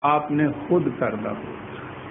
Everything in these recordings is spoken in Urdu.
آپ نے خود کرنا ہوگا۔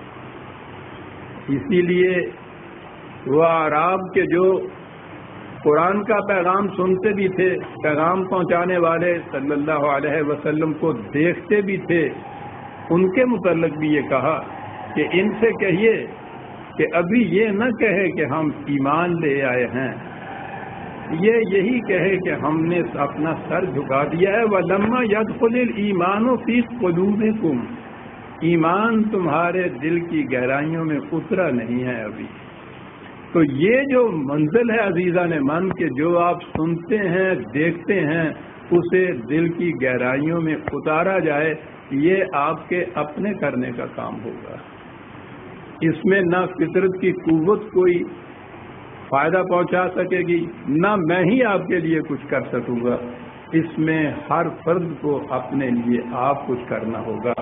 اسی لیے وہ اعراب کے جو قرآن کا پیغام سنتے بھی تھے، پیغام پہنچانے والے صلی اللہ علیہ وسلم کو دیکھتے بھی تھے، ان کے متعلق بھی یہ کہا کہ ان سے کہیے کہ ابھی یہ نہ کہے کہ ہم ایمان لے آئے ہیں، یہی کہے کہ ہم نے اپنا سر جھکا دیا ہے۔ وَلَمَّا يَدْخُلِ الْإِيمَانُ فِي قُلُوبِكُمْ، ایمان تمہارے دل کی گہرائیوں میں اترا نہیں ہے ابھی۔ تو یہ جو منزل ہے عزیزان من کہ جو آپ سنتے ہیں دیکھتے ہیں اسے دل کی گہرائیوں میں اتارا جائے، یہ آپ کے اپنے کرنے کا کام ہوگا۔ اس میں نہ فطرت کی قوت کوئی فائدہ پہنچا سکے گی، نہ میں ہی آپ کے لیے کچھ کر سکوں گا، اس میں ہر فرد کو اپنے لیے آپ کچھ کرنا ہوگا۔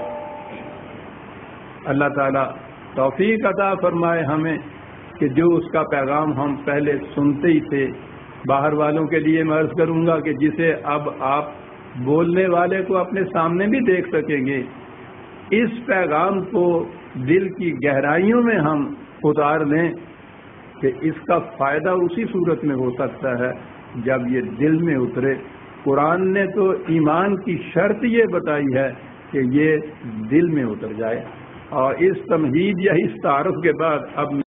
اللہ تعالیٰ توفیق عطا فرمائے ہمیں کہ جو اس کا پیغام ہم پہلے سنتے ہی تھے، باہر والوں کے لیے میں عرض کروں گا کہ جسے اب آپ بولنے والے کو اپنے سامنے بھی دیکھ سکیں گے، اس پیغام کو دل کی گہرائیوں میں ہم اتار لیں کہ اس کا فائدہ اسی صورت میں ہو سکتا ہے جب یہ دل میں اترے۔ قرآن نے تو ایمان کی شرط یہ بتائی ہے کہ یہ دل میں اتر جائے، اور اس تمہید یا اس تعارف کے بعد اب